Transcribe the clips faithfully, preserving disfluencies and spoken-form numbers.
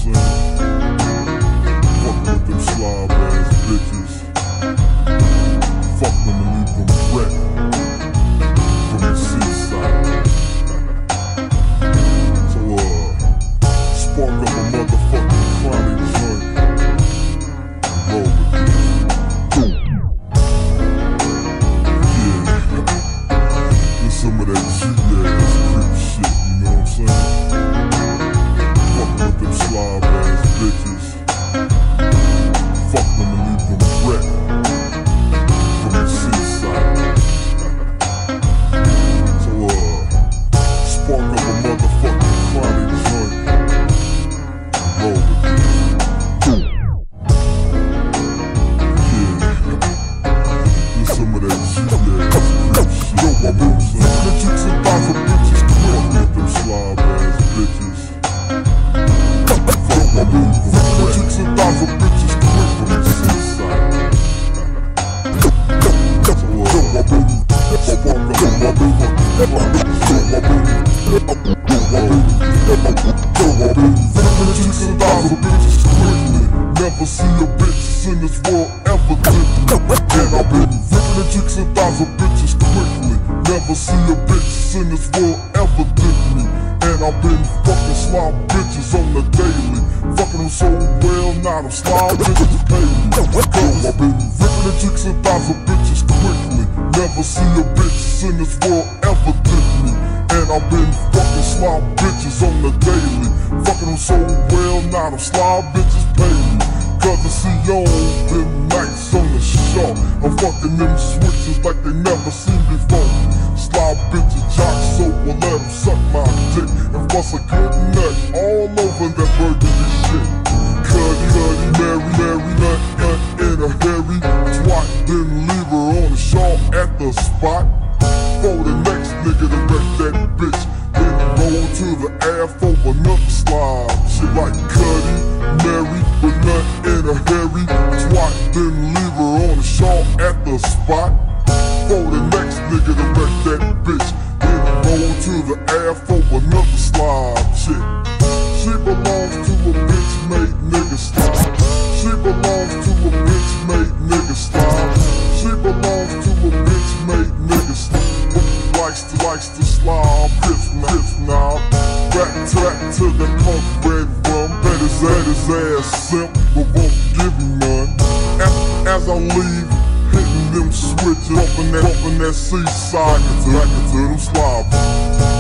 Never see a bitch in this world ever quickly. And I've been ripping the chicks and thighs of bitches quickly. Never see a bitch in this world ever did me. And I've been fucking slob bitches on the daily. Fucking them so well, now them slob bitches pay me. Cause I've been ripping the chicks and thighs of bitches quickly. Never see a bitch in this world ever did me. And I've been fucking slob bitches on the daily. Fucking them so well, now them slob bitches pay me. Cause I see y'all them nights on the shore. I'm fucking them switches like they never seen before. Slob bitches jock, so we'll let them suck my dick and bust a good nut all over that burgundy shit. Cuddy, cuddy, Mary, Mary, nut, nut in a hurry. Twat, then leave her on the shore at the spot. For the next nigga to wreck that bitch, then roll to the air for another slob. Shit like Cuddy, Mary, but nut in a hurry. Twat, then leave her on the shore at the spot. For the next nigga to wreck that bitch, then roll to the air for another slob. Shit, she belongs to a bitch made nigga slob. She belongs to a bitch made nigga slob. She belongs to a bitch made nigga slob. Likes to, likes to slob, piff now, piff now. Back to, back to the punk red rum. Bet his ass, his ass simp, but won't give him none. As, as I leave, hitting them switches, bumping that, bumping that seaside, back into them slobs.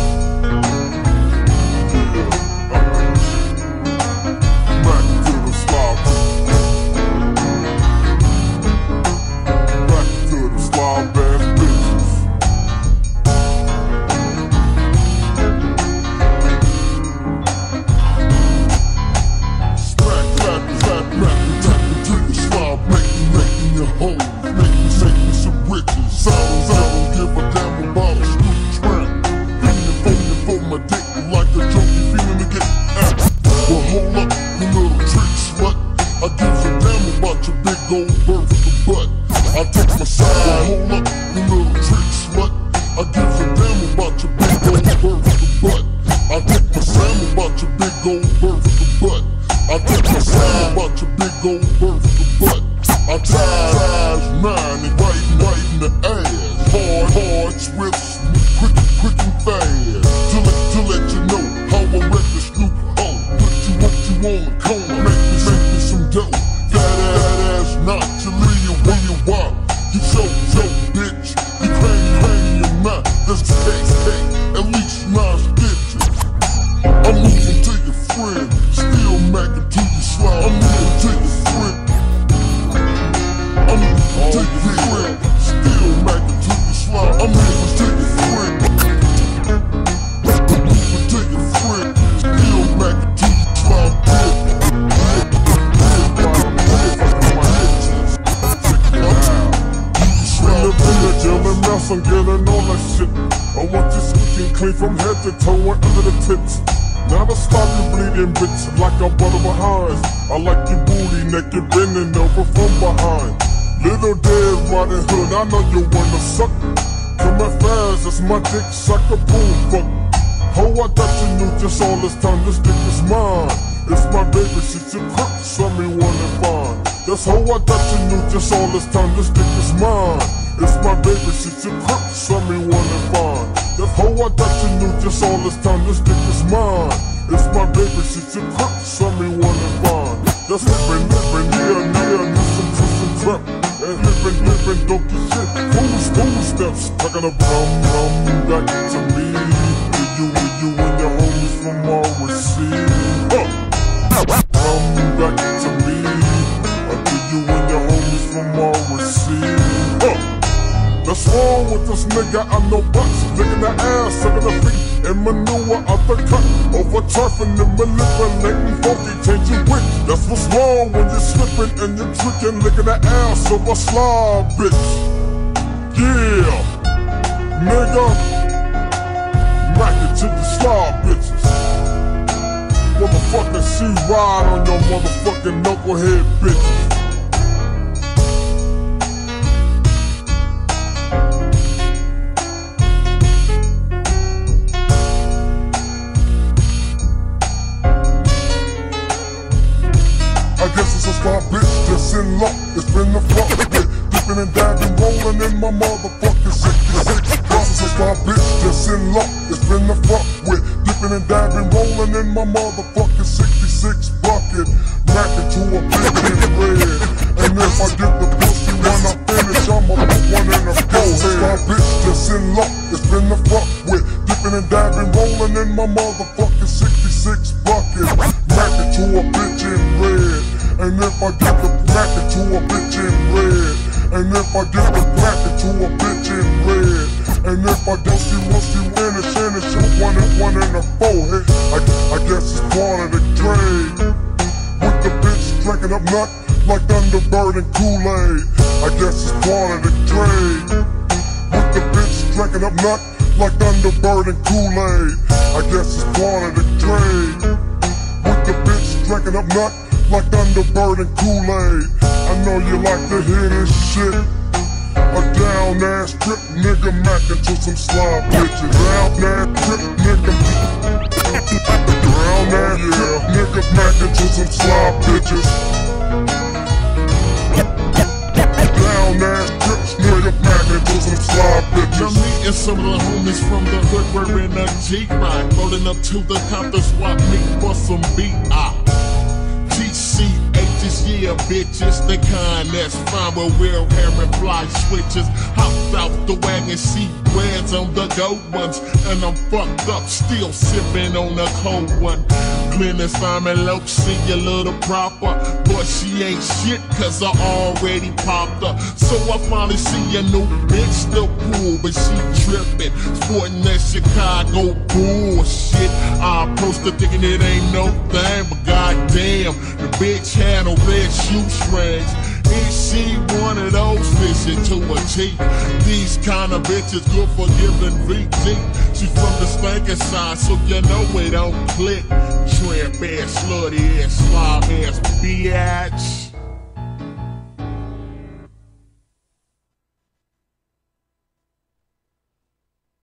I take my side, hold up, you little trick slut. I give a damn about your big old birth the butt. I take my Sam about your big old birth the butt. I take my Sam about your big old birth the butt. I tie size nine and right, right in the ass. Hard, hard, swift, quick, quick and fast. To let, to let you know how I wreck the Snoop. Oh, put you what you want, come on, make me, make me some dough. Fat ass, not to leave you when you walk. You so, so, bitch, you crazy, crazy and not. That's the case, hey, at least nine stitches. I'm moving to your friend, still macking to your slide. I'm moving to your friend. I'm moving to your friend, still macking to your slide. I'm moving to your friend. I'm moving to your friend, still macking to your slide. I'm getting all that shit. I want you squeaking clean from head to toe and under the tits. Now to stop you bleeding, bitch, like I'm butter behind. I like your booty naked, bending over from behind. Little dead Riding Hood, I know you wanna suck. Come at fast, it's my dick, suck a boom fuck. Ho, I thought you knew just all this time, this dick is mine. It's my baby, she's a crook, some me wanna find. That's how I thought you knew just all this time, this dick is mine. It's my baby, she's a crook, some me wanna find. That's how I thought you knew just all this time, this dick is mine. It's my baby, she's a crook, some me wanna find. That's living, living, yeah, yeah, need some twist and trap. And living, living, don't do shit, fool, fool steps. I gotta bum, bum, back to me. You, you, and your homies from overseas. Huh. Come back to me. I do you and your homies from overseas. Huh. That's wrong with this nigga, I'm no butts. Licking the ass, sucking the feet, and manure out the cut. Over turfing and manipulating, funky, changing wit. That's what's wrong when you're slipping and you're tricking, licking the ass of a slob bitch. Yeah, nigga. Mack it to the slob bitches. Motherfucking she ride on your motherfucking knucklehead bitches. I guess it's a slob bitch just in luck. It's been the fuck with dipping and dabbing, rolling in my motherfucking sixty-six. It's a slob bitch just in luck. It's been the fuck with dipping and dabbing, rolling in my motherfucking sixty-six bucket. Mack it to a bitch in red. And if I get the pussy when I finish, I'ma put one in her forehead. It's a slob bitch just in luck. It's been the fuck with dipping and dabbing, rolling in my motherfucking sixty-six bucket. Mack it to a bitch in red. And if I get the mack it to a bitch in red. And if I get the mack it to a bitch in red. And if I don't see once you win it, then it's shoot one and one in the forehead. I, I guess it's part of the trade. With the bitch drinking up nut like Thunderbird and Kool-Aid. I guess it's part of the trade. With the bitch drinking up nut like Thunderbird and Kool-Aid. I guess it's part of the trade. With the bitch drinking up nut like Thunderbird and Kool-Aid. I know you like to hear this shit. A down ass trip nigga mackin' to some slob bitches. Down ass trip nigga. Down ass trip nigga mackin' to some slob bitches. Down ass trips nigga mackin' to some slob bitches. I'm meeting some of the homies from the hood wearing a G-Ride. Rolling up to the counter, swap meet for some B I G C H's, yeah, bitches, the kind that's fine with real hair and fly switches. Hop out the wagon, see breads on the gold ones, and I'm fucked up, still sipping on a cold one. Glenn Simon Lope, see a little proper, but she ain't shit cause I already popped her. So I finally see a new bitch, still cool, but she trippin', sporting that Chicago bullshit. I approached her thinking it ain't no thing, but goddamn, the bitch had on red shoestrings. Is she one of those fishing to a T? These kind of bitches good for giving V G. She from the spanking side, so you know it don't click. Tramp ass, slutty ass, slob ass, bitch.